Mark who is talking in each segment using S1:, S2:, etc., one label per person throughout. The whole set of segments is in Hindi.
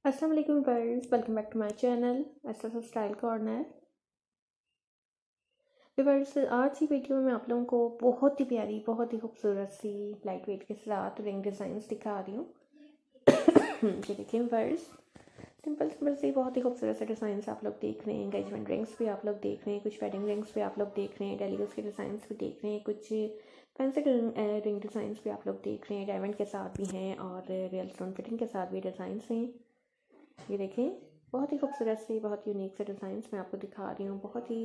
S1: अस्सलाम वालेकुम viewers, welcome back to my channel SS style corner. Viewers, आज की वीडियो में आप लोगों को बहुत ही प्यारी, बहुत ही खूबसूरत सी लाइट वेट के साथ रिंग डिज़ाइंस दिखा रही हूँ। ये देखिए व्यूअर्स, सिंपल सिंपल सी बहुत ही खूबसूरत से डिज़ाइंस आप लोग देख रहे हैं। एंगेजमेंट रिंग्स भी आप लोग देख रहे हैं, कुछ वेडिंग रिंग्स भी आप लोग देख रहे हैं, डेलीगस के डिज़ाइंस भी देख रहे हैं, कुछ फैंसी रिंग डिज़ाइंस भी आप लोग देख रहे हैं। डायमंड के साथ भी हैं और रियल स्टोन फिटिंग के साथ भी डिज़ाइंस हैं। ये देखें, बहुत ही खूबसूरत से, बहुत यूनिक से डिज़ाइंस मैं आपको दिखा रही हूँ। बहुत ही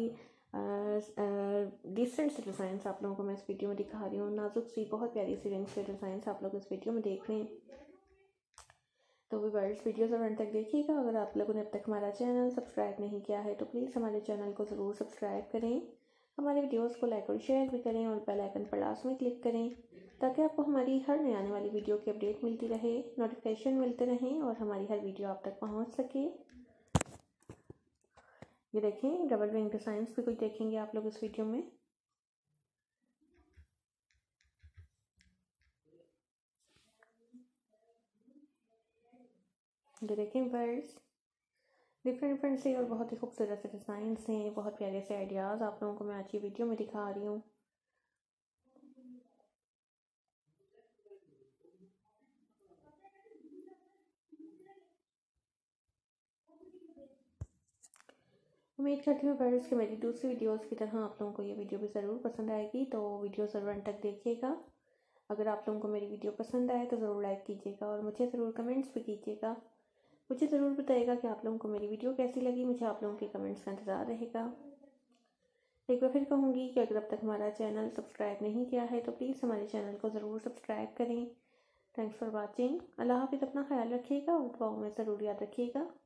S1: डिसेंट से डिज़ाइंस आप लोगों को मैं इस वीडियो में दिखा रही हूँ। नाजुक सी, बहुत प्यारी सी रिंग से डिज़ाइंस आप लोग इस वीडियो में देख रहे हैं। तो व्यूअर्स, वीडियो ज़रूर अंत तक देखिएगा। अगर आप लोगों ने अब तक हमारा चैनल सब्सक्राइब नहीं किया है तो प्लीज़ हमारे चैनल को ज़रूर सब्सक्राइब करें। हमारे वीडियोस को लाइक और शेयर भी करें और बेल आइकन पर लास्ट में क्लिक करें ताकि आपको हमारी हर नई आने वाली वीडियो की अपडेट मिलती रहे, नोटिफिकेशन मिलते रहें और हमारी हर वीडियो आप तक पहुंच सके। ये देखें, डबल रिंग डिज़ाइंस भी कुछ देखेंगे आप लोग इस वीडियो में। ये देखें वर्ड्स, डिफरेंट डिफरेंट से और बहुत ही खूबसूरत से डिज़ाइंस हैं। बहुत प्यारे से आइडियाज़ आप लोगों को मैं आज की वीडियो में दिखा रही हूँ। उम्मीद करती हूँ फ्रेंड्स कि मेरी दूसरी वीडियोस की तरह आप लोगों को ये वीडियो भी ज़रूर पसंद आएगी, तो वीडियो ज़रूर अंत तक देखिएगा। अगर आप लोगों को मेरी वीडियो पसंद आए तो ज़रूर लाइक कीजिएगा और मुझे ज़रूर कमेंट्स भी कीजिएगा। मुझे ज़रूर बताइएगा कि आप लोगों को मेरी वीडियो कैसी लगी। मुझे आप लोगों के कमेंट्स का इंतज़ार रहेगा। एक बार फिर कहूँगी कि अगर अब तक हमारा चैनल सब्सक्राइब नहीं किया है तो प्लीज़ हमारे चैनल को ज़रूर सब्सक्राइब करें। Thanks for watching. अल्लाह हाफिज़। अपना ख्याल रखिएगा और दुआओं में ज़रूर याद रखिएगा।